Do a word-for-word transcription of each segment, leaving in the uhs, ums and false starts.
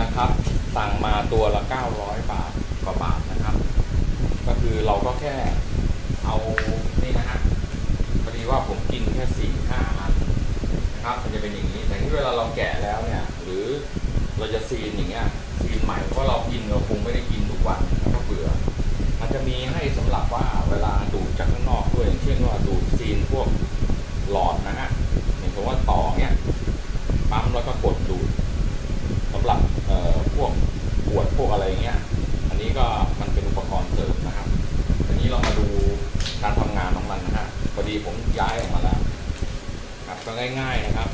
นะครับสั่งมาตัวละเก้าร้อยบาทกว่าบาทนะครับก็คือเราก็แค่เอานี่นะฮะพอดีว่าผมกินแค่สี่ห้าอันนะครับมันจะเป็นอย่างนี้แต่ที่เวลาเราแกะแล้วเนี่ยหรือเราจะซีนอย่างเงี้ยซีนใหม่เพราะเรากินเราคงไม่ได้กินทุกวันแล้วก็เบื่อมันจะมีให้สำหรับว่าเวลาดูดจากข้างนอกด้วยอย่างเช่นว่าดูดซีนพวกหลอดนะฮะอย่างเช่นว่าต่อเนี้ยปั๊มแล้วก็กดดูดสำหรับเอ่อพวกขวดพวกอะไรเงี้ยอันนี้ก็มันเป็นอุปกรณ์เสริมนะครับทีนี้เรามาดูการทำงานของมันนะฮะพอดีผมย้ายออกมาแล้วครับก็ง่ายๆนะครับ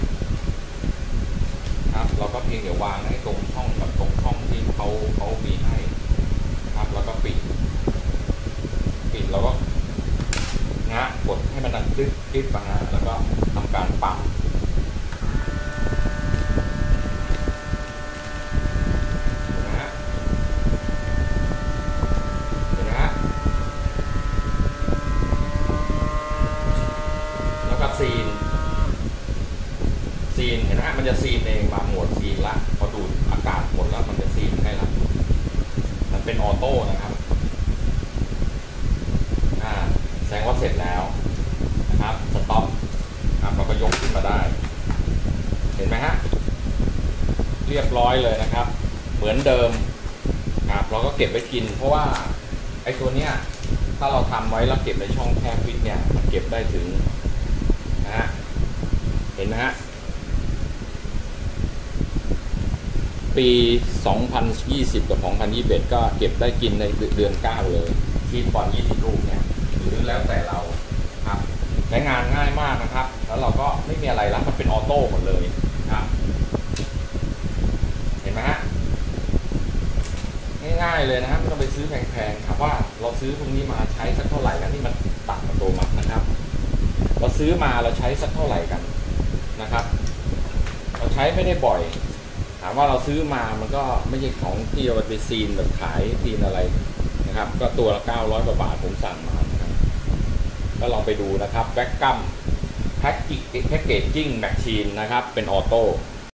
ครับเราก็เพียงเดี๋ยววางให้ตรงช่องกับตรงช่องที่เขาเขามีให้ครับแล้วก็ปิดปิดแล้วก็งะกดให้มันดังคลิกคลิกนะฮะแล้วก็ทำการปั๊มนะฮะเห็นไหมฮะแล้วก็ซีนซีนเห็นไหมฮะมันจะซีนเองมาหมวดซีนละพอดูดอากาศหมดแล้วมันจะซีนให้ละมันเป็นออโต้นะครับอ่าแสดงว่าเสร็จแล้วนะครับสต็อปครับเราก็ยกขึ้นมาได้เห็นไหมฮะเรียบร้อยเลยนะครับเหมือนเดิมครับเราก็เก็บไว้กินเพราะว่าไอ้ตัวเนี้ยถ้าเราทำไว้แล้วเก็บในช่องแคบฟิตเนี่ยมันเก็บได้ถึงนะฮะเห็นไหมฮะปีสองพันยี่สิบกับสองพันยี่สิบเอ็ดก็เก็บได้กินในเดือนเก้าเลยที่บอลยี่สิบลูกเนี่ยหรือแล้วแต่เราครับใช้งานง่ายมากนะครับแล้วเราก็ไม่มีอะไรแล้วมันเป็นออโต้หมดเลยครับเห็นไหมฮะง่ายๆเลยนะครับไม่ต้องไปซื้อแพงๆครับว่าเราซื้อพวกนี้มาใช้สักเท่าไหร่กันนี่มันตัดอัตโนมัตินะครับเราซื้อมาเราใช้สักเท่าไหร่กันนะครับเราใช้ไม่ได้บ่อยถามว่าเราซื้อมามันก็ไม่ใช่ของที่เราไปซีนแบบขายซีนอะไรนะครับก็ตัวละเก้าร้อยกว่าบาทผมสั่งมานะครับก็ลองไปดูนะครับแบ็กกัมแพ็กกิ้งแพ็กเกจจิ้งแมชชีนนะครับเป็นออโต้